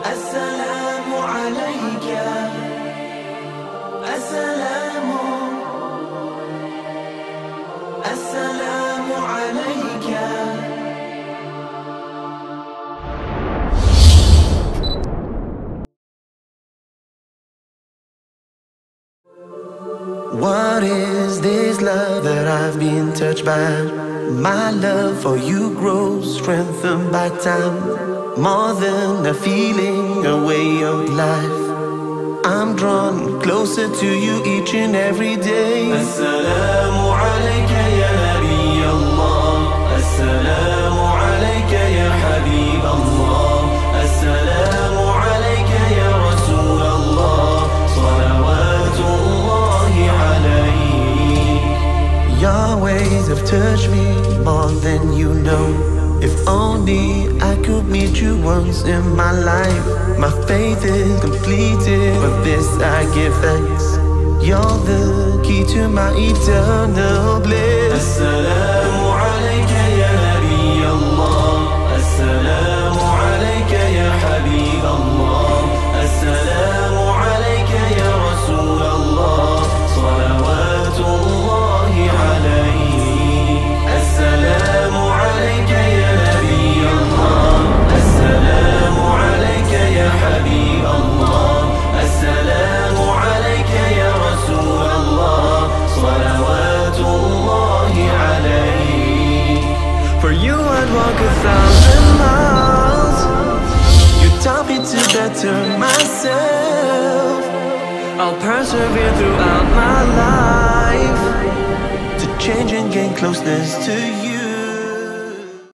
السلام عليك السلام السلام عليك. What is this love that I've been touched by? My love for you grows, strengthened by time. More than a feeling, a way of life. I'm drawn closer to you each and every day. Assalamu alayka ya Nabi Allah. Assalamu alayka ya Habib Allah. Assalamu alayka ya Rasul Allah. Salawatullahi alayk. Your ways have touched me more than you know. If only I could meet you once in my life. My faith is completed, for this I give thanks. You're the key to my eternal bliss. Assalamu alayka ya Nabi Allah. Assalamu alayka ya Habib Allah. Assalamu alayka ya Rasul Allah. Salawatullahi alayk. Assalamu alayka ya Nabi Allah. Assalamu alayka ya Habib Allah. Assalamu alayka ya Rasul Allah. Salawatullahi alayk. For you I'd walk 1,000 miles. You taught me to better myself. I'll persevere throughout my life to change and gain closeness to you.